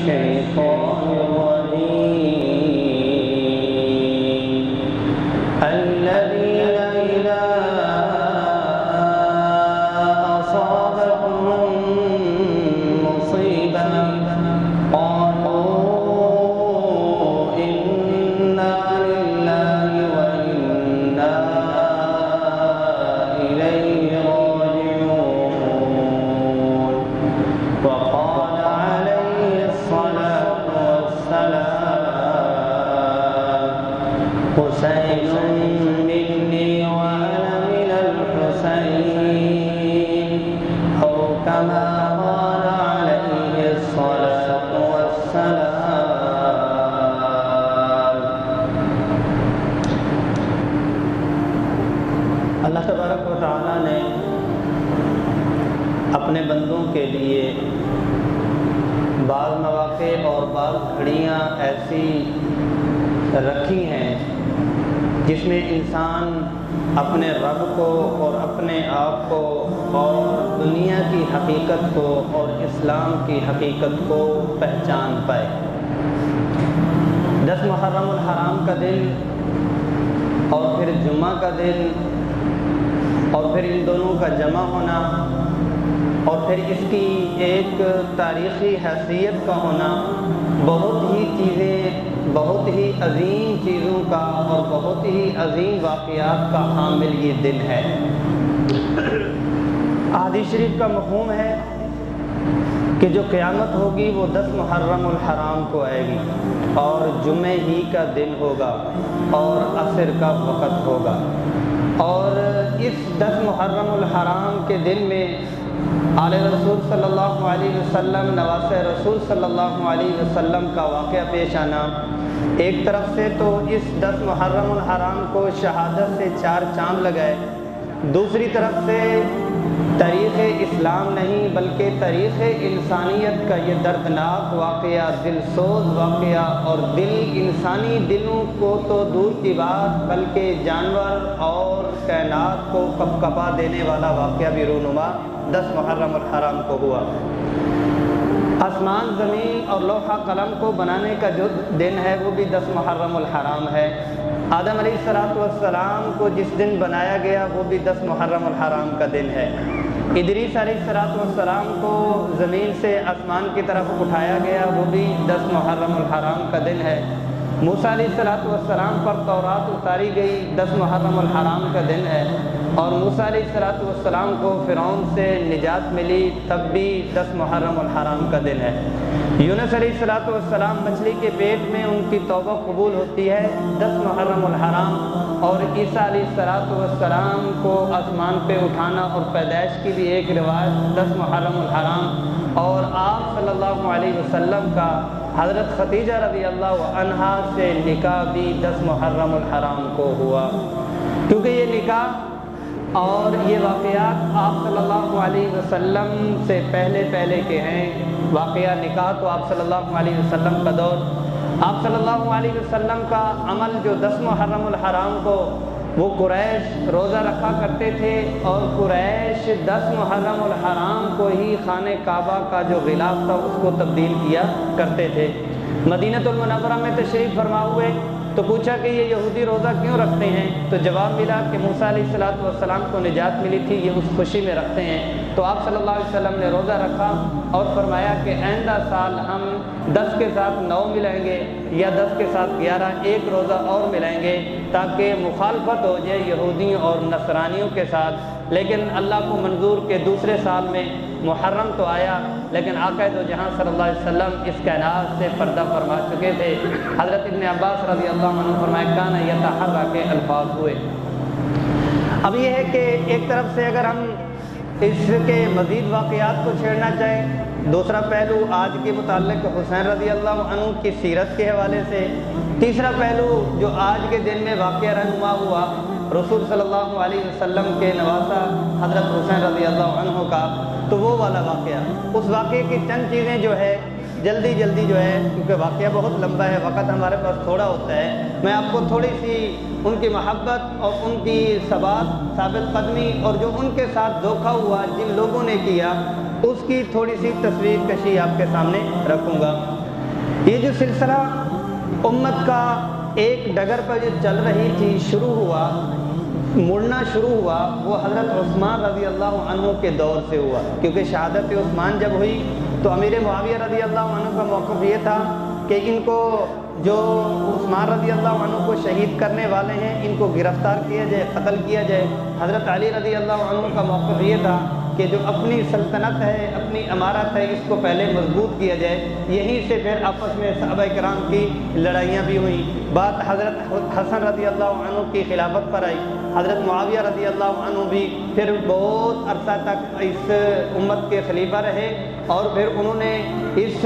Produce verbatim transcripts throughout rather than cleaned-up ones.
الشيطان الرجيم الذين إذا أصابتهم مصيبة قالوا إنا لله وإنا إليه راجعون وقال عليه الصلاة والسلام حسين مني وأنا من الحسين أو كما قال عليه الصلاة والسلام۔ اللہ تبارک و تعالیٰ نے اپنے بندوں کے لیے بعض مواقع اور بعض گھڑیاں ایسی رکھی ہیں جس میں انسان اپنے رب کو اور اپنے آپ کو اور دنیا کی حقیقت کو اور اسلام کی حقیقت کو پہچان پائے۔ دس محرم الحرام کا دن اور پھر جمعہ کا دن اور پھر ان دونوں کا جمع ہونا اور پھر اس کی ایک تاریخی حیثیت کا ہونا بہت ہی چیزیں بہت ہی عظیم چیزوں کا اور بہت ہی عظیم واقعات کا حامل یہ دن ہے۔ احادیث شریف کا مفہوم ہے کہ جو قیامت ہوگی وہ دس محرم الحرام کو آئے گی اور جمعے ہی کا دن ہوگا اور عصر کا وقت ہوگا، اور اس دس محرم الحرام کے دن میں آل رسول صلی اللہ علیہ وسلم نواس رسول صلی اللہ علیہ وسلم کا واقعہ پیش آنا، ایک طرف سے تو اس دس محرم الحرام کو شہادت سے چار چاند لگائے، دوسری طرف سے تاریخ اسلام نہیں بلکہ تاریخ انسانیت کا یہ دردناک واقعہ، دل سوز واقعہ، اور دل انسانی دلوں کو تو دور کی بات بلکہ جانور اور کائنات کو کپکپا دینے والا واقعہ بھی رونما دس محرم الحرام کو ہوا۔ آسمان زمین اور لوحہ قلم کو بنانے کا جو دن ہے وہ بھی دس محرم الحرام ہے۔ آدم علیہ الصلوۃ والسلام کو جس دن بنایا گیا وہ بھی دس محرم الحرام کا دن ہے۔ ادریس علیہ الصلوۃ والسلام کو زمین سے آسمان کی طرف اٹھایا گیا وہ بھی دس محرم الحرام کا دن ہے۔ موسیٰ علیہ الصلوۃ والسلام پر تورات اتاری گئی دس محرم الحرام کا دن ہے، اور موسیٰ علیہ الصلوۃ والسلام کو فرعون سے نجات ملی تب بھی دس محرم الحرام کا دن ہے۔ یونس علیہ الصلوۃ والسلام مچھلی کے پیٹ میں ان کی توبہ قبول ہوتی ہے دس محرم الحرام، اور عیسیٰ علیہ الصلوۃ والسلام کو آسمان پہ اٹھانا اور پیدائش کی بھی ایک روایت دس محرم الحرام، اور آپ صلی اللہ علیہ وسلم کا حضرت خدیجہ رضی اللہ عنہا سے نکاح بھی دس محرم الحرام کو ہوا، کیونکہ یہ نکاح اور یہ واقعات آپ صلی اللہ علیہ وسلم سے پہلے پہلے کے ہیں۔ واقعہ نکاح تو آپ صلی اللہ علیہ وسلم کا دور، آپ صلی اللہ علیہ وسلم کا عمل جو دس محرم الحرام کو وہ قریش روزہ رکھا کرتے تھے، اور قریش دس محرم الحرام کو ہی خانہ کعبہ کا جو غلاف تھا اس کو تبدیل کیا کرتے تھے۔ مدینہ المنورہ میں تشریف فرما ہوئے تو پوچھا کہ یہ یہودی روزہ کیوں رکھتے ہیں، تو جواب ملا کہ موسیٰ علیہ الصلوۃ والسلام کو نجات ملی تھی، یہ اس خوشی میں رکھتے ہیں۔ تو آپ صلی اللہ علیہ وسلم نے روزہ رکھا اور فرمایا کہ آئندہ سال ہم دس کے ساتھ نو ملائیں گے یا دس کے ساتھ گیارہ، ایک روزہ اور ملائیں گے تاکہ مخالفت ہو جائے یہودیوں اور نصرانیوں کے ساتھ۔ لیکن اللہ کو منظور کے دوسرے سال میں محرم تو آیا، لیکن آقا دو جہاں صلی اللہ علیہ وسلم اس کائنات سے پردہ فرما چکے تھے۔ حضرت ابن عباس رضی اللہ عنہ فرمائے کانا یتحرک کے الفاظ ہوئے۔ اب یہ ہے کہ ایک طرف سے اگر ہم اس کے مزید واقعات کو چھیڑنا چاہیں، دوسرا پہلو آج کے متعلق حسین رضی اللہ عنہ کی سیرت کے حوالے سے، تیسرا پہلو جو آج کے دن میں واقعہ رہنما ہوا رسول صلی اللہ علیہ وسلم کے نواسہ حضرت حسین رضی اللہ عنہ کا، تو وہ والا واقعہ، اس واقعے کی چند چیزیں جو ہے جلدی جلدی جو ہے، کیونکہ واقعہ بہت لمبا ہے، وقت ہمارے پاس تھوڑا ہوتا ہے، میں آپ کو تھوڑی سی ان کی محبت اور ان کی ثبات ثابت قدمی اور جو ان کے ساتھ دھوکہ ہوا جن لوگوں نے کیا اس کی تھوڑی سی تصویر کشی آپ کے سامنے رکھوں گا۔ یہ جو سلسلہ امت کا ایک ڈگر پر جو چل رہی تھی شروع ہوا، مڑنا شروع ہوا، وہ حضرت عثمان رضی اللہ عنہ کے دور سے ہوا، کیونکہ شہادت عثمان جب ہوئی تو امیر معاویہ رضی اللہ عنہ کا موقف یہ تھا کہ ان کو جو عثمان رضی اللہ عنہ کو شہید کرنے والے ہیں ان کو گرفتار کیا جائے، قتل کیا جائے۔ حضرت علی رضی اللہ عنہ کا موقف یہ تھا کہ جو اپنی سلطنت ہے، اپنی امارت ہے، اس کو پہلے مضبوط کیا جائے۔ یہیں سے پھر آپس میں صحابہ کرام کی لڑائیاں بھی ہوئیں۔ بات حضرت حسن رضی اللہ عنہ کی خلافت پر آئی، حضرت معاویہ رضی اللہ عنہ بھی پھر بہت عرصہ تک اس امت کے خلیفہ رہے، اور پھر انہوں نے اس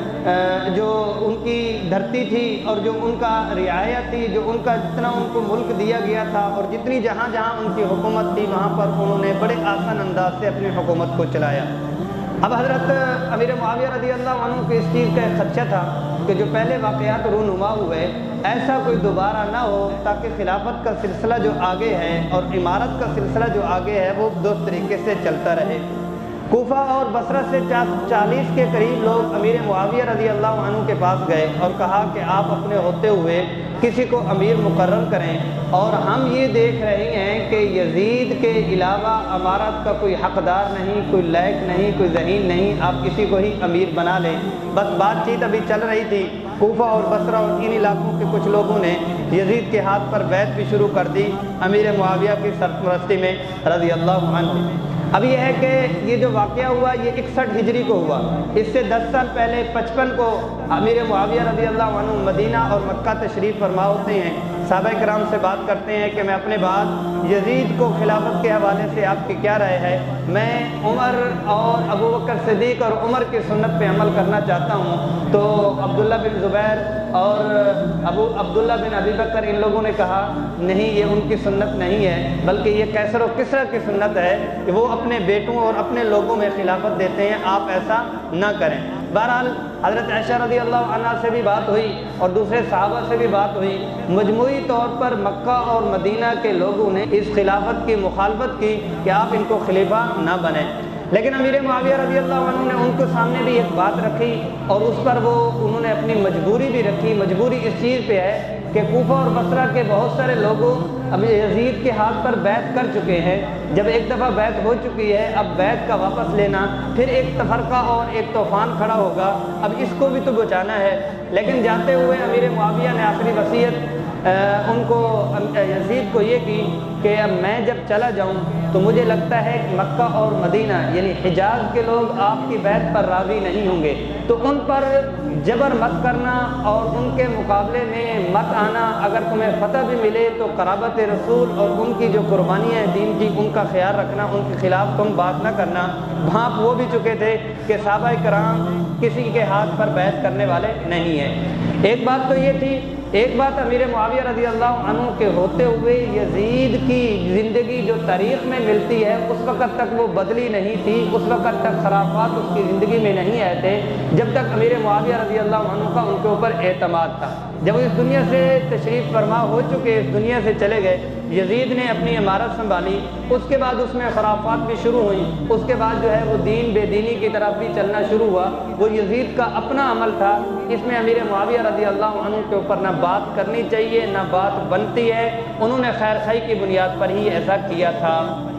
جو ان کی دھرتی تھی اور جو ان کا رعایا تھی، جو ان کا جتنا ان کو ملک دیا گیا تھا اور جتنی جہاں جہاں ان کی حکومت تھی وہاں پر انہوں نے بڑے آسان انداز سے اپنی حکومت کو چلایا۔ اب حضرت امیر معاویہ رضی اللہ عنہ کو اس چیز کا ایک خدشہ تھا کہ جو پہلے واقعات رونما ہوئے ایسا کوئی دوبارہ نہ ہو، تاکہ خلافت کا سلسلہ جو آگے ہے اور عمارت کا سلسلہ جو آگے ہے وہ دو طریقے سے چلتا رہے۔ کوفہ اور بصرہ سے چالیس کے قریب لوگ امیر معاویہ رضی اللہ عنہ کے پاس گئے اور کہا کہ آپ اپنے ہوتے ہوئے کسی کو امیر مقرر کریں، اور ہم یہ دیکھ رہے ہیں کہ یزید کے علاوہ امارت کا کوئی حقدار نہیں، کوئی لائق نہیں، کوئی ذہین نہیں، آپ کسی کو ہی امیر بنا لیں۔ بس بات چیت ابھی چل رہی تھی، کوفہ اور بصرہ اور ان علاقوں کے کچھ لوگوں نے یزید کے ہاتھ پر بیعت بھی شروع کر دی امیر معاویہ کی سرپرستی میں رضی اللہ عنہ۔ اب یہ ہے کہ یہ جو واقعہ ہوا یہ اکسٹھ ہجری کو ہوا، اس سے دس سال پہلے پچپن کو امیر معاویہ رضی اللہ عنہ مدینہ اور مکہ تشریف فرما ہوتے ہیں۔ صحابہ کرام سے بات کرتے ہیں کہ میں اپنے بعد یزید کو خلافت کے حوالے سے آپ کی کیا رائے ہے؟ میں عمر اور ابو بکر صدیق اور عمر کی سنت پہ عمل کرنا چاہتا ہوں۔ تو عبداللہ بن زبیر اور ابو عبداللہ بن ابی بکر ان لوگوں نے کہا نہیں، یہ ان کی سنت نہیں ہے، بلکہ یہ قیصر و کسریٰ کی سنت ہے کہ وہ اپنے بیٹوں اور اپنے لوگوں میں خلافت دیتے ہیں، آپ ایسا نہ کریں۔ بہرحال حضرت عائشہ رضی اللہ عنہ سے بھی بات ہوئی اور دوسرے صحابہ سے بھی بات ہوئی۔ مجموعی طور پر مکہ اور مدینہ کے لوگوں نے اس خلافت کی مخالفت کی کہ آپ ان کو خلیفہ نہ بنیں، لیکن امیر معاویہ رضی اللہ عنہ نے ان کے سامنے بھی ایک بات رکھی اور اس پر وہ انہوں نے اپنی مجبوری بھی رکھی۔ مجبوری اس چیز پہ ہے کہ کوفہ اور بصرہ کے بہت سارے لوگوں اب یزید کے ہاتھ پر بیعت کر چکے ہیں۔ جب ایک دفعہ بیعت ہو چکی ہے، اب بیعت کا واپس لینا، پھر ایک تفرقہ اور ایک طوفان کھڑا ہوگا، اب اس کو بھی تو بچانا ہے۔ لیکن جاتے ہوئے امیر معاویہ نے آخری وصیت ان کو یزید کو یہ کی کہ اب میں جب چلا جاؤں تو مجھے لگتا ہے کہ مکہ اور مدینہ یعنی حجاز کے لوگ آپ کی بیعت پر راضی نہیں ہوں گے، تو ان پر جبر مت کرنا اور ان کے مقابلے میں مت آنا۔ اگر تمہیں فتح بھی ملے تو قرابت رسول اور ان کی جو قربانیاں ہیں دین کی ان کا خیال رکھنا، ان کے خلاف تم بات نہ کرنا۔ بھانپ وہ بھی چکے تھے کہ صحابہ کرام کسی کے ہاتھ پر بیعت کرنے والے نہیں ہیں۔ ایک بات تو یہ تھی، ایک بات امیر معاویہ رضی اللہ عنہ کے ہوتے ہوئے یزید کی زندگی جو تاریخ میں ملتی ہے اس وقت تک وہ بدلی نہیں تھی، اس وقت تک خرافات اس کی زندگی میں نہیں آئے تھے جب تک امیر معاویہ رضی اللہ عنہ کا ان کے اوپر اعتماد تھا۔ جب وہ اس دنیا سے تشریف فرما ہو چکے، اس دنیا سے چلے گئے، یزید نے اپنی عمارت سنبھالی، اس کے بعد اس میں خرافات بھی شروع ہوئیں، اس کے بعد جو ہے وہ دین بے دینی کی طرف بھی چلنا شروع ہوا۔ وہ یزید کا اپنا عمل تھا، اس میں امیر معاویہ رضی اللہ عنہ کے اوپر نہ بات کرنی چاہیے نہ بات بنتی ہے، انہوں نے خیر خواہی کی بنیاد پر ہی ایسا کیا تھا۔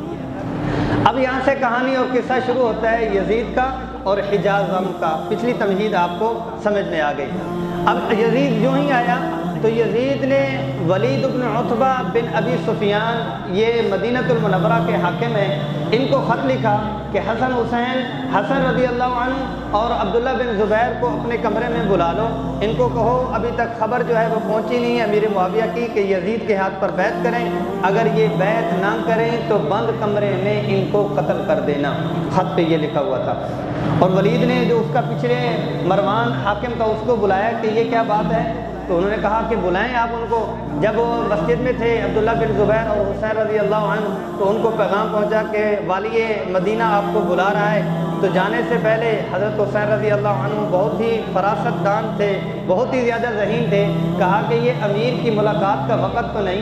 اب یہاں سے کہانی اور قصہ شروع ہوتا ہے یزید کا اور حجاز غم کا۔ پچھلی تمہید آپ کو سمجھ میں آ گئی۔ اب یزید جو ہی آیا تو یزید نے ولید بن عتبہ بن ابی سفیان، یہ مدینہ المنورہ کے حاکم ہیں، ان کو خط لکھا کہ حسن حسین حسن رضی اللہ عنہ اور عبداللہ بن زبیر کو اپنے کمرے میں بلا لو، ان کو کہو ابھی تک خبر جو ہے وہ پہنچی نہیں ہے امیر معاویہ کی کہ یزید کے ہاتھ پر بیعت کریں، اگر یہ بیعت نہ کریں تو بند کمرے میں ان کو قتل کر دینا۔ خط پہ یہ لکھا ہوا تھا، اور ولید نے جو اس کا پچھلے مروان حاکم تھا اس کو بلایا کہ یہ کیا بات ہے، تو انہوں نے کہا کہ بلائیں آپ ان کو۔ جب وہ مسجد میں تھے عبداللہ بن زبیر اور حسین رضی اللہ عنہ، تو ان کو پیغام پہنچا کہ والی مدینہ آپ کو بلا رہا ہے۔ تو جانے سے پہلے حضرت حسین رضی اللہ عنہ بہت ہی فراست دان تھے، بہت ہی زیادہ ذہین تھے، کہا کہ یہ امیر کی ملاقات کا وقت تو نہیں ہے،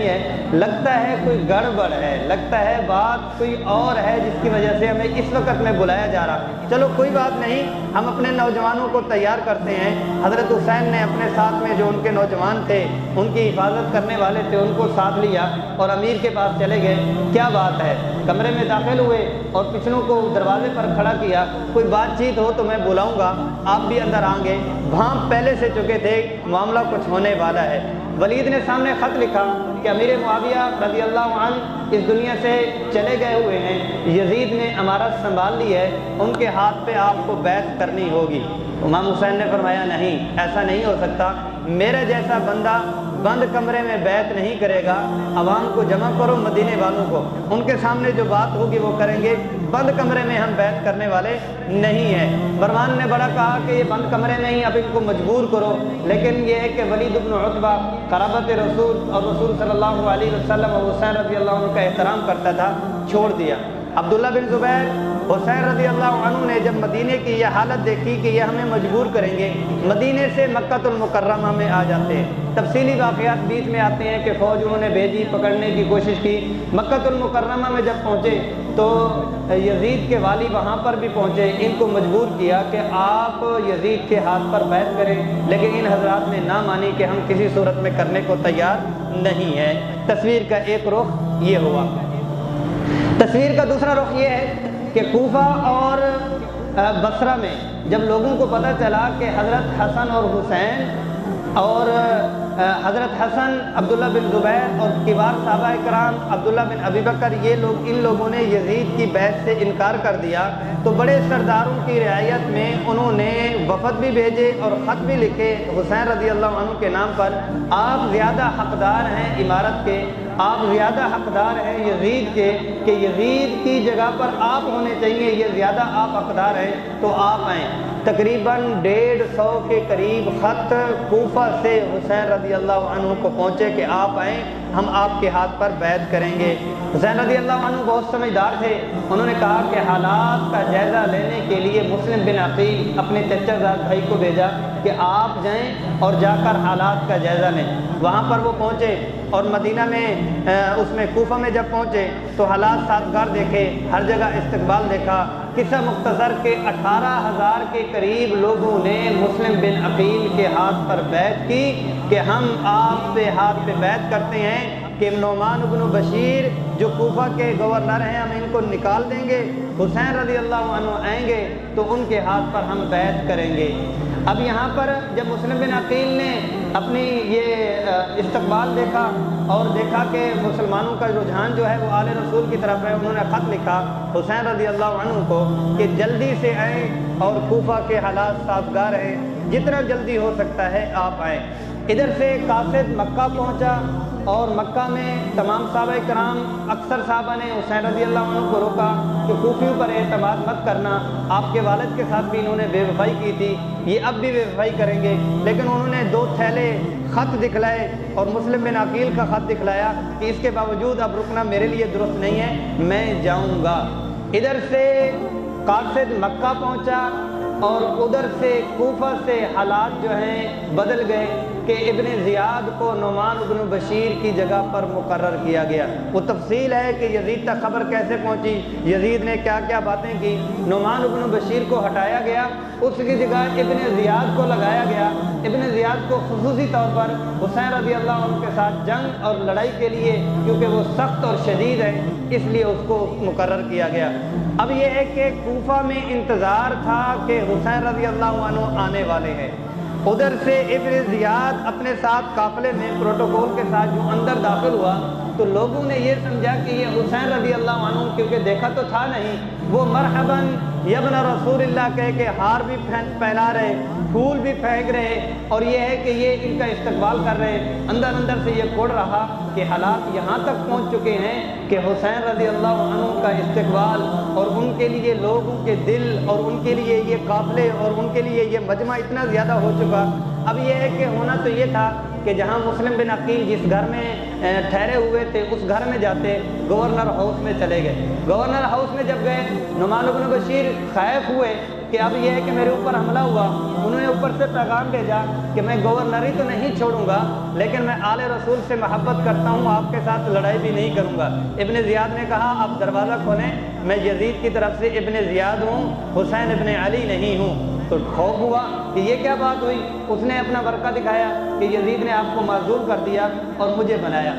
لگتا ہے کوئی گڑبڑ ہے، لگتا ہے بات کوئی اور ہے جس کی وجہ سے ہمیں اس وقت میں بلایا جا رہا۔ چلو کوئی بات نہیں، ہم اپنے نوجوانوں کو تیار کرتے ہیں۔ حضرت حسین نے اپنے ساتھ میں جو ان کے نوجوان تھے، ان کی حفاظت کرنے والے تھے، ان کو ساتھ لیا اور امیر کے پاس چلے گئے۔ کیا بات ہے، کمرے میں داخل ہوئے اور پچھلوں کو دروازے پر کھڑا کیا، کوئی بات چیت ہو تو میں بلاؤں گا، آپ بھی اندر آئیں گے۔ بھانپ پہلے سے چکے تھے معاملہ کچھ ہونے والا ہے۔ ولید نے سامنے خط لکھا کہ امیر معاویہ رضی اللہ عنہ اس دنیا سے چلے گئے ہوئے ہیں، یزید نے امارت سنبھال لی ہے، ان کے ہاتھ پہ آپ کو بیعت کرنی ہوگی۔ امام حسین نے فرمایا نہیں، ایسا نہیں ہو سکتا، میرا جیسا بندہ بند کمرے میں بیعت نہیں کرے گا۔ عوام کو جمع کرو، مدینے والوں کو، ان کے سامنے جو بات ہوگی وہ کریں گے، بند کمرے میں ہم بیعت کرنے والے نہیں ہیں۔ مروان نے بڑا کہا کہ یہ بند کمرے میں ہی اب ان کو مجبور کرو، لیکن یہ ہے کہ ولید بن عتبہ قرابت رسول اور رسول صلی اللہ علیہ وسلم اور حسین رضی اللہ عنہ کا احترام کرتا تھا، چھوڑ دیا۔ عبداللہ بن زبیر، حسین رضی اللہ عنہ نے جب مدینے کی یہ حالت دیکھی کہ یہ ہمیں مجبور کریں گے، مدینے سے مکہ المکرمہ میں آ جاتے ہیں۔ تفصیلی واقعات بیچ میں آتے ہیں کہ فوج انہوں نے بھیجی، پکڑنے کی کوشش کی۔ مکہ المکرمہ میں جب پہنچے تو یزید کے والی وہاں پر بھی پہنچے، ان کو مجبور کیا کہ آپ یزید کے ہاتھ پر بیعت کریں، لیکن ان حضرات نے نہ مانی کہ ہم کسی صورت میں کرنے کو تیار نہیں ہیں۔ تصویر کا ایک رخ یہ ہوا۔ تصویر کا دوسرا رخ یہ ہے کہ کوفہ اور بصرہ میں جب لوگوں کو پتہ چلا کہ حضرت حسن اور حسین اور حضرت حسن، عبداللہ بن زبیر اور کبار صحابہ کرام عبداللہ بن ابی بکر، یہ لوگ ان لوگوں نے یزید کی بیعت سے انکار کر دیا، تو بڑے سرداروں کی رعایت میں انہوں نے وفد بھی بھیجے اور خط بھی لکھے حسین رضی اللہ عنہ کے نام پر، آپ زیادہ حقدار ہیں امارت کے، آپ زیادہ حقدار ہیں یزید کے، کہ یزید کی جگہ پر آپ ہونے چاہیے، یہ زیادہ آپ حقدار ہیں تو آپ آئیں۔ تقریباً ڈیڑھ سو کے قریب خط کوفہ سے حسین رضی اللہ عنہ کو پہنچے کہ آپ آئیں، ہم آپ کے ہاتھ پر بیعت کریں گے۔ حسین رضی اللہ عنہ بہت سمجھدار تھے، انہوں نے کہا کہ حالات کا جائزہ لینے کے لیے مسلم بن عقیل اپنے چچا زاد بھائی کو بھیجا کہ آپ جائیں اور جا کر حالات کا جائزہ لیں۔ وہاں پر وہ پہنچے اور مدینہ میں اس میں کوفہ میں جب پہنچے تو حالات سازگار دیکھے، ہر جگہ استقبال دیکھا۔ قصہ مختصر کے اٹھارہ ہزار کے قریب لوگوں نے مسلم بن عقیل کے ہاتھ پر بیعت کی کہ ہم آپ سے ہاتھ پہ بیعت کرتے ہیں کہ نعمان بن بشیر جو کوفہ کے گورنر ہیں ہم ان کو نکال دیں گے، حسین رضی اللہ عنہ آئیں گے تو ان کے ہاتھ پر ہم بیعت کریں گے۔ اب یہاں پر جب مسلم بن عقیل نے اپنی یہ استقبال دیکھا اور دیکھا کہ مسلمانوں کا رجحان جو ہے وہ آل رسول کی طرف ہے، انہوں نے خط لکھا حسین رضی اللہ عنہ کو کہ جلدی سے آئیں اور کوفہ کے حالات سازگار ہیں، جتنا جلدی ہو سکتا ہے آپ آئیں۔ ادھر سے قاصد مکہ پہنچا اور مکہ میں تمام صحابہ کرام، اکثر صحابہ نے حسین رضی اللہ عنہ کو روکا کہ کوفیوں پر اعتماد مت کرنا، آپ کے والد کے ساتھ بھی انہوں نے بے وفائی کی تھی، یہ اب بھی بے وفائی کریں گے، لیکن انہوں نے دو تھیلے خط دکھلائے اور مسلم بن عقیل کا خط دکھلایا کہ اس کے باوجود اب رکنا میرے لیے درست نہیں ہے، میں جاؤں گا۔ ادھر سے قاصد مکہ پہنچا اور ادھر سے کوفہ سے حالات جو ہیں بدل گئے کہ ابن زیاد کو نعمان بن بشیر کی جگہ پر مقرر کیا گیا۔ وہ تفصیل ہے کہ یزید تک خبر کیسے پہنچی، یزید نے کیا کیا باتیں کی۔ نعمان بن بشیر کو ہٹایا گیا، اس کی جگہ ابن زیاد کو لگایا گیا۔ ابن زیاد کو خصوصی طور پر حسین رضی اللہ عنہ کے ساتھ جنگ اور لڑائی کے لیے، کیونکہ وہ سخت اور شدید ہے، اس لیے اس کو مقرر کیا گیا۔ اب یہ ہے کہ کوفہ میں انتظار تھا کہ حسین رضی اللہ عنہ آنے والے ہیں۔ ادھر سے ابن زیاد اپنے ساتھ قافلے میں پروٹوکول کے ساتھ جو اندر داخل ہوا تو لوگوں نے یہ سمجھا کہ یہ حسین رضی اللہ عنہ، کیونکہ دیکھا تو تھا نہیں، وہ مرحباً یبن رسول اللہ کہہ کے ہار بھی پہنا رہے، پھول بھی پھینک رہے، اور یہ ہے کہ یہ ان کا استقبال کر رہے۔ اندر اندر سے یہ کوڑ رہا کہ حالات یہاں تک پہنچ چکے ہیں کہ حسین رضی اللہ عنہ کا استقبال اور ان کے لیے لوگوں کے دل اور ان کے لیے یہ قافلے اور ان کے لیے یہ مجمع اتنا زیادہ ہو چکا۔ اب یہ ہے کہ ہونا تو یہ تھا کہ جہاں مسلم بن عقیل جس گھر میں ٹھہرے ہوئے تھے اس گھر میں جاتے، گورنر ہاؤس میں چلے گئے۔ گورنر ہاؤس میں جب گئے، نعمان بن بشیر خائف ہوئے کہ اب یہ ہے کہ میرے اوپر حملہ ہوا، انہوں نے اوپر سے پیغام بھیجا کہ میں گورنری تو نہیں چھوڑوں گا لیکن میں آل رسول سے محبت کرتا ہوں، آپ کے ساتھ لڑائی بھی نہیں کروں گا۔ ابن زیاد نے کہا آپ دروازہ کھولیں، میں یزید کی طرف سے ابن زیاد ہوں، حسین ابن علی نہیں ہوں۔ تو خوف ہوا کہ یہ کیا بات ہوئی، اس نے اپنا ورقہ دکھایا کہ یزید نے آپ کو معذور کر دیا اور مجھے بنایا۔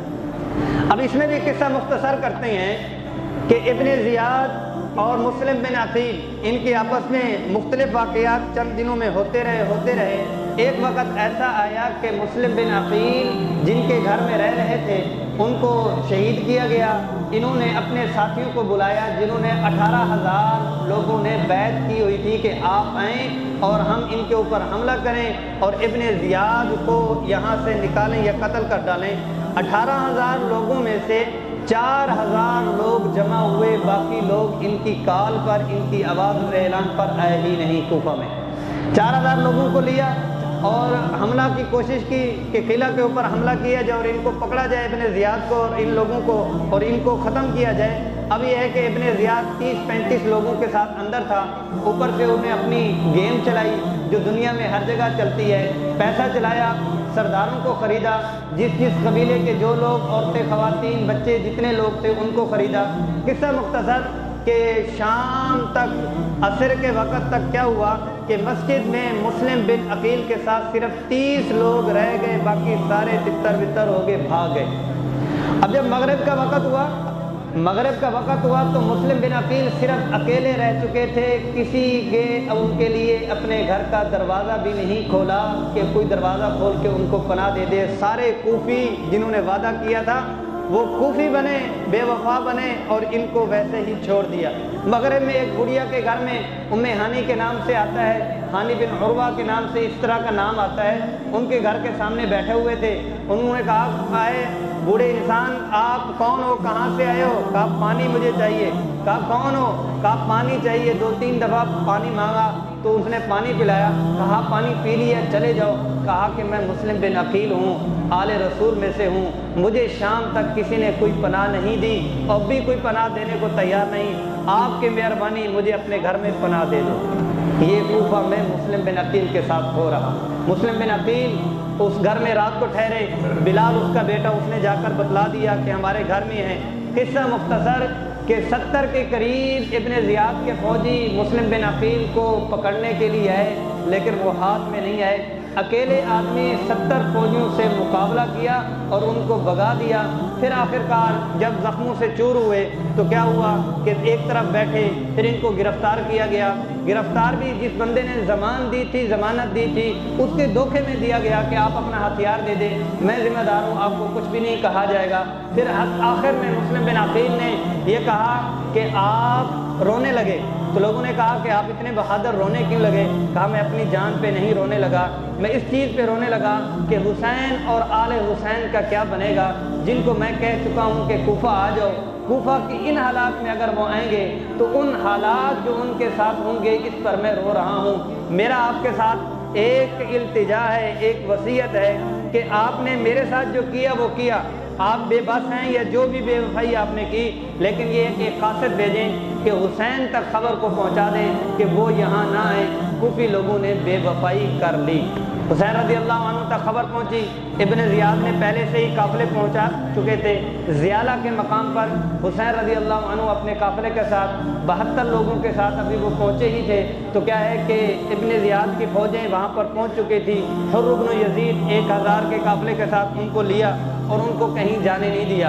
اب اس میں بھی قصہ مختصر کرتے ہیں کہ ابن زیاد اور مسلم بن عقیل ان کی آپس میں مختلف واقعات چند دنوں میں ہوتے رہے ہوتے رہے ایک وقت ایسا آیا کہ مسلم بن عقیل جن کے گھر میں رہ رہے تھے ان کو شہید کیا گیا۔ انہوں نے اپنے ساتھیوں کو بلایا جنہوں نے اٹھارہ ہزار لوگوں نے بیعت کی ہوئی تھی کہ آپ آئیں اور ہم ان کے اوپر حملہ کریں اور ابن زیاد کو یہاں سے نکالیں یا قتل کر ڈالیں۔ اٹھارہ ہزار لوگوں میں سے چار ہزار لوگ جمع ہوئے، باقی لوگ ان کی کال پر، ان کی آواز اور اعلان پر آئے ہی نہیں۔ کوفہ میں چار ہزار لوگوں کو لیا اور حملہ کی کوشش کی کہ قلعہ کے اوپر حملہ کیا جائے اور ان کو پکڑا جائے، ابن زیاد کو اور ان لوگوں کو، اور ان کو ختم کیا جائے۔ اب یہ ہے کہ ابن زیاد تیس پینتیس لوگوں کے ساتھ اندر تھا، اوپر سے انہیں اپنی گیم چلائی جو دنیا میں ہر جگہ چلتی ہے، پیسہ چلایا، سرداروں کو خریدا، جس جس قبیلے کے جو لوگ، عورتیں، خواتین، بچے جتنے لوگ تھے ان کو خریدا۔ قصہ مختصر کہ شام تک، عصر کے وقت تک کیا ہوا کہ مسجد میں مسلم بن عقیل کے ساتھ صرف تیس لوگ رہ گئے، باقی سارے تتر بتر ہو گئے، بھاگ گئے۔ اب جب مغرب کا وقت ہوا مغرب کا وقت ہوا تو مسلم بن عقیل صرف اکیلے رہ چکے تھے، کسی کے ان کے لیے اپنے گھر کا دروازہ بھی نہیں کھولا کہ کوئی دروازہ کھول کے ان کو پناہ دے دے۔ سارے کوفی جنہوں نے وعدہ کیا تھا وہ کوفی بنے، بے وفا بنے اور ان کو ویسے ہی چھوڑ دیا۔ مغرب میں ایک بڑھیا کے گھر میں ام ہانی کے نام سے آتا ہے، ہانی بن عروہ کے نام سے اس طرح کا نام آتا ہے، ان کے گھر کے سامنے بیٹھے ہوئے تھے۔ انہوں نے کہا آئے بوڑھے انسان آپ کون ہو، کہاں سے آئے ہو؟ کہا پانی مجھے چاہیے۔ کہا کون ہو؟ کہا پانی چاہیے۔ دو تین دفعہ پانی مانگا تو اس نے پانی پلایا، کہا پانی پی لیا چلے جاؤ۔ کہا کہ میں مسلم بن عقیل ہوں، آل رسول میں سے ہوں، مجھے شام تک کسی نے کوئی پناہ نہیں دی اور بھی کوئی پناہ دینے کو تیار نہیں، آپ کی مہربانی مجھے اپنے گھر میں پناہ دے دو۔ یہ کوفہ میں مسلم بن عقیل کے ساتھ ہو رہا۔ مسلم بن عقیل اس گھر میں رات کو ٹھہرے، بلال اس کا بیٹا اس نے جا کر بتلا دیا کہ ہمارے گھر میں ہیں۔ قصہ مختصر کہ ستر کے قریب ابن زیاد کے فوجی مسلم بن عقیل کو پکڑنے کے لیے آئے لیکن وہ ہاتھ میں نہیں آئے۔ اکیلے آدمی ستر فوجیوں سے مقابلہ کیا اور ان کو بھگا دیا۔ پھر آخرکار جب زخموں سے چور ہوئے تو کیا ہوا کہ ایک طرف بیٹھے، پھر ان کو گرفتار کیا گیا۔ گرفتار بھی جس بندے نے ضمان دی تھی، ضمانت دی تھی، اس کے دھوکے میں دیا گیا کہ آپ اپنا ہتھیار دے دیں، میں ذمہ دار ہوں، آپ کو کچھ بھی نہیں کہا جائے گا۔ پھر آخر میں مسلم بن عقیل نے یہ کہا کہ آپ رونے لگے تو لوگوں نے کہا کہ آپ اتنے بہادر رونے کیوں لگے؟ کہا میں اپنی جان پہ نہیں رونے لگا، میں اس چیز پہ رونے لگا کہ حسین اور آل حسین کا کیا بنے گا، جن کو میں کہہ چکا ہوں کہ کوفہ آ جاؤ۔ کوفہ کی ان حالات میں اگر وہ آئیں گے تو ان حالات جو ان کے ساتھ ہوں گے اس پر میں رو رہا ہوں۔ میرا آپ کے ساتھ ایک التجا ہے، ایک وصیت ہے کہ آپ نے میرے ساتھ جو کیا وہ کیا، آپ بے بس ہیں یا جو بھی بے وفائی آپ نے کی، لیکن یہ ایک قاصد بھیجیں کہ حسین تک خبر کو پہنچا دیں کہ وہ یہاں نہ آئیں، کوفی لوگوں نے بے وفائی کر لی۔ حسین رضی اللہ عنہ تک خبر پہنچی، ابن زیاد نے پہلے سے ہی قافلے پہنچا چکے تھے۔ زیالہ کے مقام پر حسین رضی اللہ عنہ اپنے قافلے کے ساتھ بہتر لوگوں کے ساتھ ابھی وہ پہنچے ہی تھے تو کیا ہے کہ ابن زیاد کی فوجیں وہاں پر پہنچ چکی تھی۔ حر بن یزید ایک ہزار کے قافلے کے ساتھ ان کو لیا اور ان کو کہیں جانے نہیں دیا۔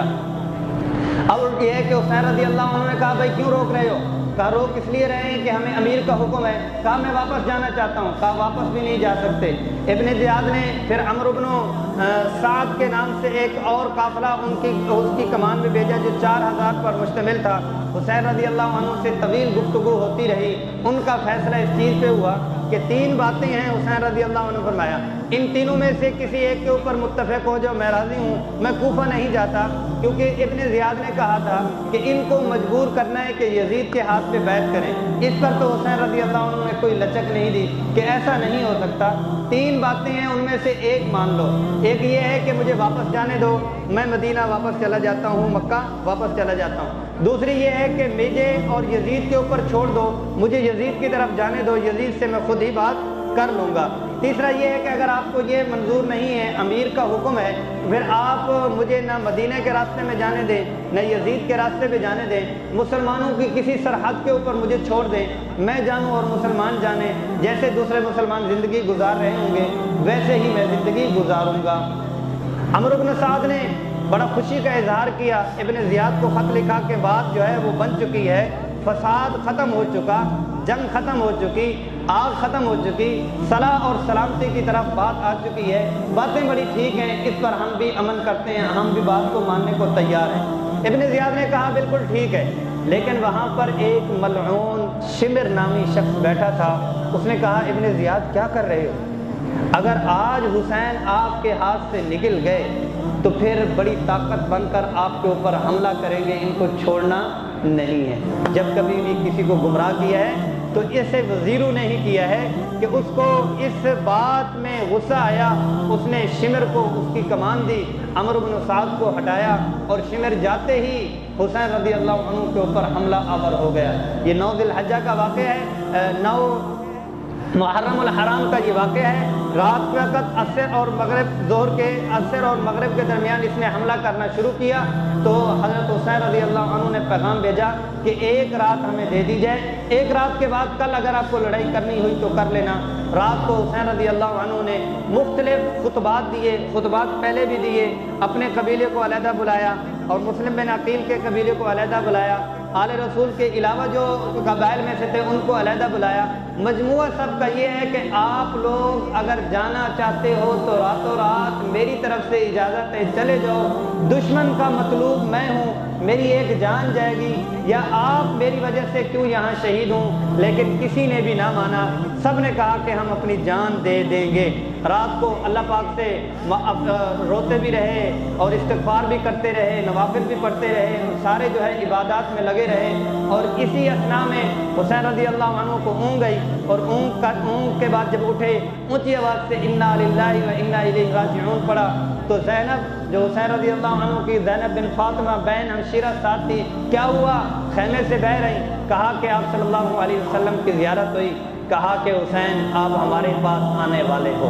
اب یہ ہے کہ حسین رضی اللہ عنہ نے کہا بھائی کیوں روک رہے ہو؟ کہا روک اس لیے رہے ہیں کہ ہمیں امیر کا حکم ہے۔ کہا میں واپس جانا چاہتا ہوں۔ کہا واپس بھی نہیں جا سکتے۔ ابن زیاد نے پھر عمرو بن سعد کے نام سے ایک اور قافلہ ان کی اس کی کمان میں بھیجا جو چار ہزار پر مشتمل تھا۔ حسین رضی اللہ عنہ سے طویل گفتگو ہوتی رہی، ان کا فیصلہ اس چیز پہ ہوا کہ تین باتیں ہیں۔ حسین رضی اللہ عنہ فرمایا ان تینوں میں سے کسی ایک کے اوپر متفق ہو جاؤ، میں راضی ہوں، میں کوفہ نہیں جاتا، کیونکہ ابن زیاد نے کہا تھا کہ ان کو مجبور کرنا ہے کہ یزید کے ہاتھ پہ بیعت کریں۔ اس پر تو حسین رضی اللہ عنہ نے کوئی لچک نہیں دی کہ ایسا نہیں ہو سکتا، تین باتیں ہیں ان میں سے ایک مان لو۔ ایک یہ ہے کہ مجھے واپس جانے دو، میں مدینہ واپس چلا جاتا ہوں، مکہ واپس چلا جاتا ہوں۔ دوسری یہ ہے کہ مجھے اور یزید کے اوپر چھوڑ دو، مجھے یزید کی طرف جانے دو، یزید سے میں خود ہی بات کر لوں گا۔ تیسرا یہ ہے کہ اگر آپ کو یہ منظور نہیں ہے، امیر کا حکم ہے، پھر آپ مجھے نہ مدینہ کے راستے میں جانے دیں نہ یزید کے راستے پہ جانے دیں، مسلمانوں کی کسی سرحد کے اوپر مجھے چھوڑ دیں، میں جانوں اور مسلمان جانیں، جیسے دوسرے مسلمان زندگی گزار رہے ہوں گے ویسے ہی میں زندگی گزاروں گا۔ عمرو بن سعد نے بڑا خوشی کا اظہار کیا، ابن زیاد کو خط لکھا کہ بات جو ہے وہ بن چکی ہے، فساد ختم ہو چکا، جنگ ختم ہو چکی، آگ ختم ہو چکی، صلاح اور سلامتی کی طرف بات آ چکی ہے، باتیں بڑی ٹھیک ہیں، اس پر ہم بھی عمل کرتے ہیں، ہم بھی بات کو ماننے کو تیار ہیں۔ ابن زیاد نے کہا بالکل ٹھیک ہے، لیکن وہاں پر ایک ملعون شمر نامی شخص بیٹھا تھا، اس نے کہا ابن زیاد کیا کر رہے ہو؟ اگر آج حسین آپ کے ہاتھ سے نکل گئے تو پھر بڑی طاقت بن کر آپ کے اوپر حملہ کریں گے، ان کو چھوڑنا نہیں ہے۔ جب کبھی بھی کسی کو گمراہ کیا ہے تو اسے وزیروں نے ہی کیا ہے کہ اس کو اس بات میں غصہ آیا، اس نے شمر کو اس کی کمان دی، عمرو بن سعد کو ہٹایا اور شمر جاتے ہی حسین رضی اللہ عنہ کے اوپر حملہ آور ہو گیا۔ یہ نو ذی الحجہ کا واقعہ ہے، نو محرم الحرام کا یہ واقعہ ہے۔ رات کے وقت عصر اور مغرب، ظہر کے عصر اور مغرب کے درمیان اس نے حملہ کرنا شروع کیا تو حضرت حسین رضی اللہ عنہ نے پیغام بھیجا کہ ایک رات ہمیں دے دی جائے، ایک رات کے بعد کل اگر آپ کو لڑائی کرنی ہوئی تو کر لینا۔ رات کو حسین رضی اللہ عنہ نے مختلف خطبات دیے، خطبات پہلے بھی دیے، اپنے قبیلے کو علیحدہ بلایا اور مسلم بن عقیل کے قبیلے کو علیحدہ بلایا، آل رسول کے علاوہ جو قبائل میں سے تھے ان کو علیحدہ بلایا۔ مجموعہ سب کا یہ ہے کہ آپ لوگ اگر جانا چاہتے ہو تو راتوں رات میری طرف سے اجازت ہے، چلے جاؤ، دشمن کا مطلوب میں ہوں، میری ایک جان جائے گی یا آپ میری وجہ سے کیوں یہاں شہید ہوں، لیکن کسی نے بھی نہ مانا، سب نے کہا کہ ہم اپنی جان دے دیں گے۔ رات کو اللہ پاک سے روتے بھی رہے اور استغفار بھی کرتے رہے، نوافل بھی پڑھتے رہے، سارے جو ہے عبادات میں لگے رہے، اور اسی اثناء میں حسین رضی اللہ عنہ کو اونگ گئی، اور اونگ کا اونگ کے بعد جب اٹھے اونچی آواز سے انا للہ و انا الیہ راجعون پڑھا تو زینب جو حسین رضی اللہ عنہ کی زینب بن فاطمہ بین ہمشیرہ ساتھ تھی، کیا ہوا؟ خیمے سے بہ رہی، کہا کہ آپ صلی اللہ علیہ وسلم کی زیارت ہوئی، کہا کہ حسین آپ ہمارے پاس آنے والے ہو۔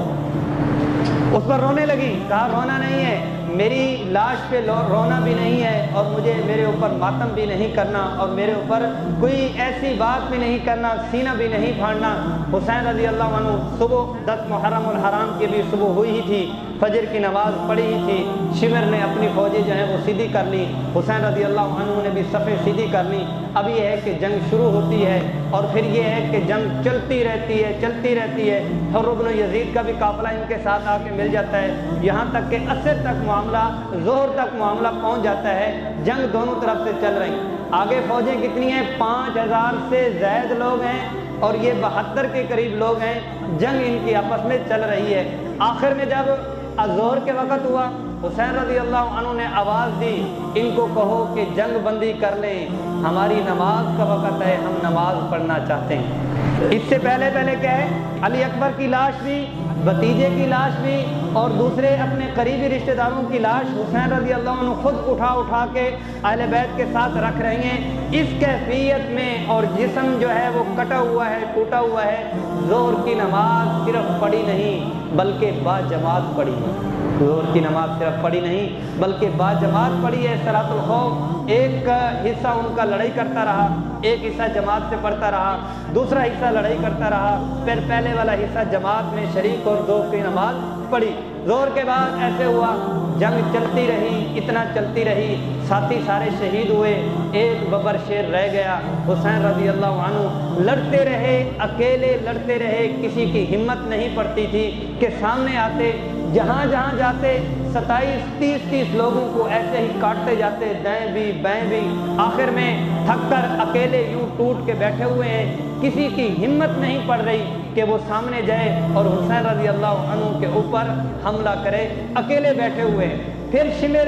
اس پر رونے لگی، کہا رونا نہیں ہے، میری لاش پہ رونا بھی نہیں ہے اور مجھے میرے اوپر ماتم بھی نہیں کرنا اور میرے اوپر کوئی ایسی بات بھی نہیں کرنا، سینہ بھی نہیں پھاڑنا۔ حسین رضی اللہ عنہ صبح دس محرم الحرام کی بھی صبح ہوئی ہی تھی، فجر کی نماز پڑھی ہی تھی، شمر نے اپنی فوجیں جو ہیں وہ سیدھی کر لی، حسین رضی اللہ عنہ نے بھی صفیں سیدھی کر لی۔ اب یہ ہے کہ جنگ شروع ہوتی ہے اور پھر یہ ہے کہ جنگ چلتی رہتی ہے چلتی رہتی ہے حر بن یزید کا بھی قافلہ ان کے ساتھ آ کے مل جاتا ہے، یہاں تک کہ عصر تک معاملہ، ظہر تک معاملہ پہنچ جاتا ہے، جنگ دونوں طرف سے چل رہی۔ آگے فوجیں کتنی ہیں؟ پانچ ہزار سے زائد لوگ ہیں اور یہ بہتر کے قریب لوگ ہیں، جنگ ان کی آپس میں چل رہی ہے۔ آخر میں جب ظہر کے وقت ہوا، حسین رضی اللہ عنہ نے آواز دی ان کو کہو کہ جنگ بندی کر لیں، ہماری نماز کا وقت ہے، ہم نماز پڑھنا چاہتے ہیں۔ اس سے پہلے پہلے کیا ہے، علی اکبر کی لاش بھی، بھتیجے کی لاش بھی اور دوسرے اپنے قریبی رشتہ داروں کی لاش حسین رضی اللہ عنہ خود اٹھا اٹھا کے اہل بیت کے ساتھ رکھ رہی ہیں۔ اس کیفیت میں اور جسم جو ہے وہ کٹا ہوا ہے، ٹوٹا ہوا ہے، ظہر کی نماز صرف پڑھی نہیں بلکہ با جماعت پڑھی ہے۔ ظہر کی نماز صرف پڑھی نہیں بلکہ با جماعت پڑھی ہے۔ صلاۃ الخوف ایک حصہ ان کا لڑائی کرتا رہا، ایک حصہ جماعت سے پڑھتا رہا، دوسرا حصہ لڑائی کرتا رہا، پھر پہلے والا حصہ جماعت میں شریک اور ظہر کی نماز پڑھی۔ ظہر کے بعد ایسے ہوا، جنگ چلتی رہی، اتنا چلتی رہی، ساتھی سارے شہید ہوئے، ایک ببر شیر رہ گیا، حسین رضی اللہ عنہ لڑتے رہے، اکیلے لڑتے رہے، کسی کی ہمت نہیں پڑتی تھی کہ سامنے آتے، جہاں جہاں جاتے ستائیس تیس تیس لوگوں کو ایسے ہی کاٹتے جاتے، دائیں بھی بائیں بھی، آخر میں تھک کر اکیلے یوں ٹوٹ کے بیٹھے ہوئے ہیں، کسی کی ہمت نہیں پڑ رہی کہ وہ سامنے جائے اور حسین رضی اللہ عنہ کے اوپر حملہ کرے، اکیلے بیٹھے ہوئے ہیں۔ پھر شمر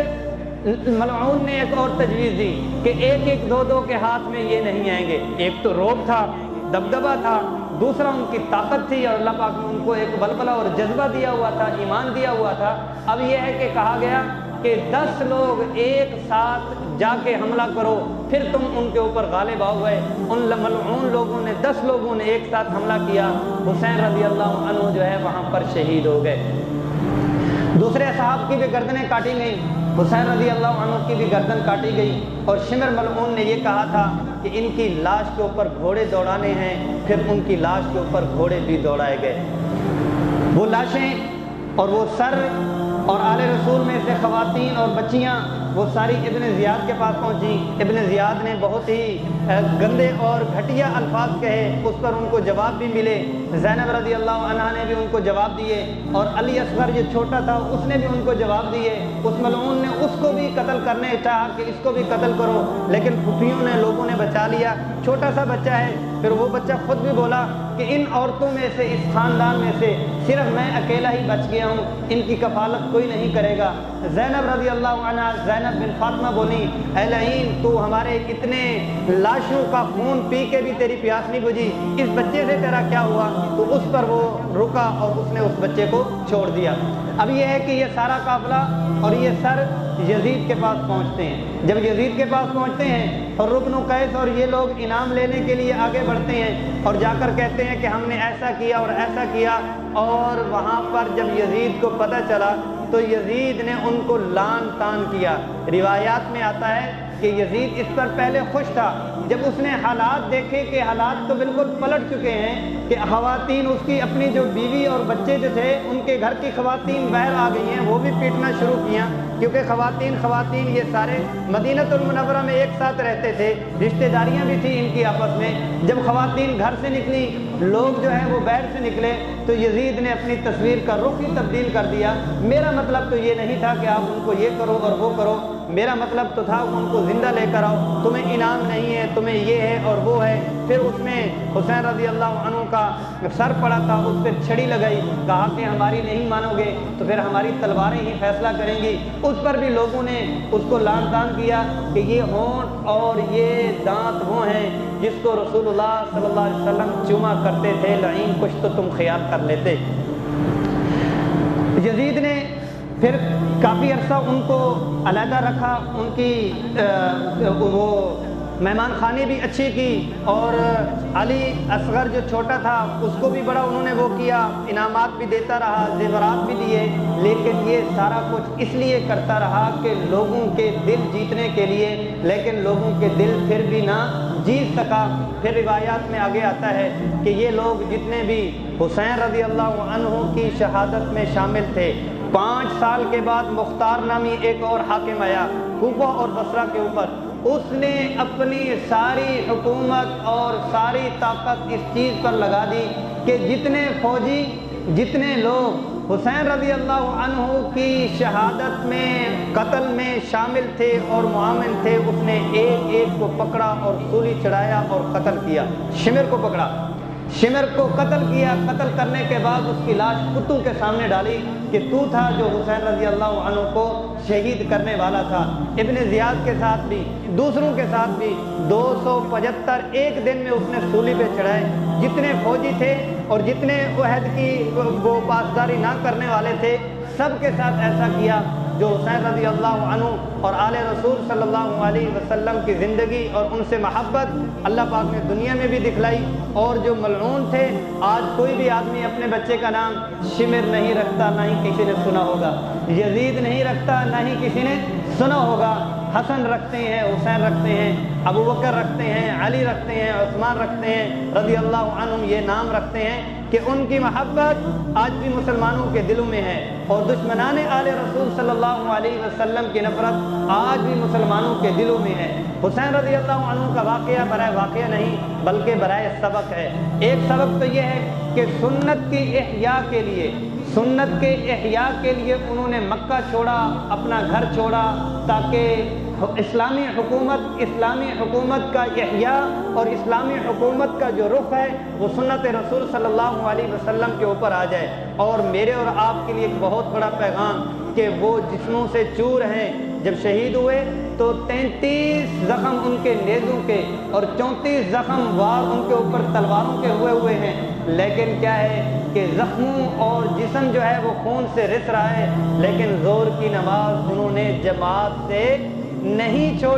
ملعون نے ایک اور تجویز دی کہ ایک ایک دو دو کے ہاتھ میں یہ نہیں آئیں گے، ایک تو روب تھا، دبدبہ تھا، دوسرا ان کی طاقت تھی اور اللہ پاک نے ان کو ایک بلبلہ اور جذبہ دیا ہوا تھا، ایمان دیا ہوا تھا۔ اب یہ ہے کہ کہا گیا کہ دس لوگ ایک ساتھ جا کے حملہ کرو، پھر تم ان کے اوپر غالب آ گئے۔ ان ملعون لوگوں نے دس لوگوں نے ایک ساتھ حملہ کیا، حسین رضی اللہ عنہ جو ہے وہاں پر شہید ہو گئے۔ دوسرے اصحاب کی بھی گردنیں کاٹی گئیں، حسین رضی اللہ عنہ کی بھی گردن کاٹی گئی، اور شمر ملعون نے یہ کہا تھا کہ ان کی لاش کے اوپر گھوڑے دوڑانے ہیں، پھر ان کی لاش کے اوپر گھوڑے بھی دوڑائے گئے۔ وہ لاشیں اور وہ سر اور آل رسول میں سے خواتین اور بچیاں وہ ساری ابن زیاد کے پاس پہنچیں۔ ابن زیاد نے بہت ہی گندے اور گھٹیا الفاظ کہے، اس پر ان کو جواب بھی ملے۔ زینب رضی اللہ عنہ نے بھی ان کو جواب دیے، اور علی اصغر جو چھوٹا تھا اس نے بھی ان کو جواب دیے۔ اس ملعون نے اس کو بھی قتل کرنے چاہا کہ اس کو بھی قتل کرو، لیکن پھوپھیوں نے لوگوں نے بچا لیا۔ چھوٹا سا بچہ ہے، پھر وہ بچہ خود بھی بولا کہ ان عورتوں میں سے، اس خاندان میں سے صرف میں اکیلا ہی بچ گیا ہوں، ان کی کفالت کوئی نہیں کرے گا۔ زینب رضی اللہ عنہ، زینب بن فاطمہ بولی، اے لعین تو ہمارے اتنے لاشوں کا خون پی کے بھی تیری پیاس نہیں بجھی، اس بچے سے تیرا کیا ہوا؟ تو اس پر وہ رکا اور اس نے اس بچے کو چھوڑ دیا۔ اب یہ ہے کہ یہ سارا قافلہ اور یہ سر یزید کے پاس پہنچتے ہیں۔ جب یزید کے پاس پہنچتے ہیں اور رکن و قیس اور یہ لوگ انعام لینے کے لیے آگے بڑھتے ہیں اور جا کر کہتے ہیں کہ ہم نے ایسا کیا اور ایسا کیا، اور وہاں پر جب یزید کو پتہ چلا تو یزید نے ان کو لعن طعن کیا۔ روایات میں آتا ہے کہ یزید اس پر پہلے خوش تھا، جب اس نے حالات دیکھے کہ حالات تو بالکل پلٹ چکے ہیں، کہ خواتین اس کی اپنی جو بیوی اور بچے جو تھے ان کے گھر کی خواتین باہر آ گئی ہیں، وہ بھی پیٹنا شروع کیا، کیونکہ خواتین خواتین یہ سارے مدینہ المنورہ میں ایک ساتھ رہتے تھے، رشتہ داریاں بھی تھیں ان کی آپس میں۔ جب خواتین گھر سے نکلی، لوگ جو ہیں وہ باہر سے نکلے، تو یزید نے اپنی تصویر کا رخ ہی تبدیل کر دیا۔ میرا مطلب تو یہ نہیں تھا کہ آپ ان کو یہ کرو اور وہ کرو، میرا مطلب تو تھا ان کو زندہ لے کر آؤ، تمہیں انعام نہیں ہے، تمہیں یہ ہے اور وہ ہے۔ پھر اس میں حسین رضی اللہ عنہ کا سر پڑا تھا، اس پہ چھڑی لگائی، کہا کہ ہماری نہیں مانو گے تو پھر ہماری تلواریں ہی فیصلہ کریں گی۔ اس پر بھی لوگوں نے اس کو لعن طعن کیا کہ یہ ہونٹ اور یہ دانت وہ ہیں جس کو رسول اللہ صلی اللہ علیہ وسلم چوما کرتے تھے، لعین کچھ تو تم خیال کر لیتے۔ یزید نے پھر کافی عرصہ ان کو علیحدہ رکھا، ان کی وہ مہمان خانی بھی اچھی کی، اور علی اصغر جو چھوٹا تھا اس کو بھی بڑا انہوں نے وہ کیا، انعامات بھی دیتا رہا، زیورات بھی دیے، لیکن یہ سارا کچھ اس لیے کرتا رہا کہ لوگوں کے دل جیتنے کے لیے، لیکن لوگوں کے دل پھر بھی نہ جیت سکا۔ پھر روایات میں آگے آتا ہے کہ یہ لوگ جتنے بھی حسین رضی اللہ عنہ کی شہادت میں شامل تھے، پانچ سال کے بعد مختار نامی ایک اور حاکم آیا کوفہ اور بصرہ کے اوپر، اس نے اپنی ساری حکومت اور ساری طاقت اس چیز پر لگا دی کہ جتنے فوجی، جتنے لوگ حسین رضی اللہ عنہ کی شہادت میں قتل میں شامل تھے اور معاون تھے، اس نے ایک ایک کو پکڑا اور سولی چڑھایا اور قتل کیا۔ شمر کو پکڑا، شمر کو قتل کیا، قتل کرنے کے بعد اس کی لاش کتوں کے سامنے ڈالی کہ تو تھا جو حسین رضی اللہ عنہ کو شہید کرنے والا تھا۔ ابن زیاد کے ساتھ بھی، دوسروں کے ساتھ بھی دو سو پچہتر ایک دن میں اس نے سولی پہ چڑھائے۔ جتنے فوجی تھے اور جتنے عہد کی وہ پاسداری نہ کرنے والے تھے، سب کے ساتھ ایسا کیا۔ جو حسین رضی اللہ عنہ اور آل رسول صلی اللہ علیہ وسلم کی زندگی اور ان سے محبت اللہ پاک نے دنیا میں بھی دکھلائی، اور جو ملعون تھے، آج کوئی بھی آدمی اپنے بچے کا نام شمر نہیں رکھتا، نہ ہی کسی نے سنا ہوگا، یزید نہیں رکھتا، نہ ہی کسی نے سنا ہوگا۔ حسن رکھتے ہیں، حسین رکھتے ہیں، ابو بکر رکھتے ہیں، علی رکھتے ہیں، عثمان رکھتے ہیں رضی اللہ عنہم، یہ نام رکھتے ہیں کہ ان کی محبت آج بھی مسلمانوں کے دلوں میں ہے، اور دشمنان آل رسول صلی اللہ علیہ وسلم کی نفرت آج بھی مسلمانوں کے دلوں میں ہے۔ حسین رضی اللہ عنہ کا واقعہ برائے واقعہ نہیں بلکہ برائے سبق ہے۔ ایک سبق تو یہ ہے کہ سنت کی احیاء کے لیے، سنت کے احیاء کے لیے انہوں نے مکہ چھوڑا، اپنا گھر چھوڑا، تاکہ اسلامی حکومت اسلامی حکومت کا احیاء اور اسلامی حکومت کا جو رخ ہے وہ سنت رسول صلی اللہ علیہ وسلم کے اوپر آ جائے۔ اور میرے اور آپ کے لیے ایک بہت بڑا پیغام کہ وہ جسموں سے چور ہیں، جب شہید ہوئے تو تینتیس زخم ان کے نیزوں کے اور چونتیس زخم وار ان کے اوپر تلواروں کے ہوئے ہوئے ہیں، لیکن کیا ہے کہ زخموں اور جسم جو ہے وہ خون سے رس رہا ہے، لیکن زور کی نماز انہوں نے جماعت سے نہیں چھوڑی۔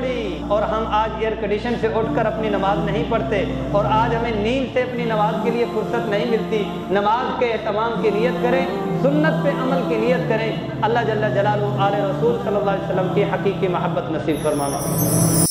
اور ہم آج ایئر کنڈیشن سے اٹھ کر اپنی نماز نہیں پڑھتے، اور آج ہمیں نیند سے اپنی نماز کے لیے فرصت نہیں ملتی، نماز کے اہتمام کی نیت کریں، سنت پہ عمل کی نیت کریں۔ اللہ جل جلالہ آل رسول صلی اللہ علیہ وسلم کی حقیقی محبت نصیب فرمانا۔